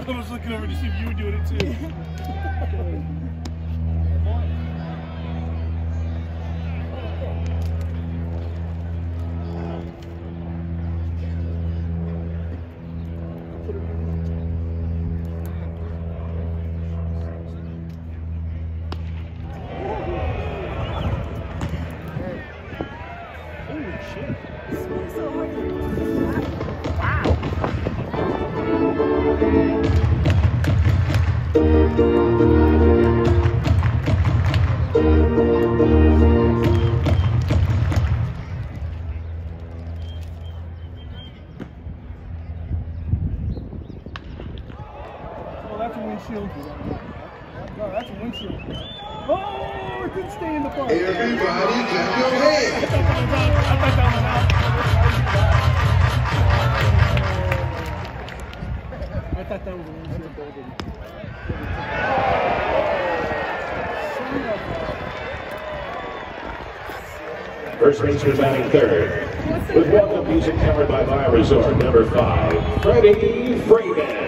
I was looking over to see if you were doing it too. Windshield. No, that's a windshield. Oh, it didn't stay in the park. Everybody clap your hands. I thought that was out. I thought that was a windshield. First baseman batting third. With welcome music covered by Fire Resort, number 5, Freddie Freeman.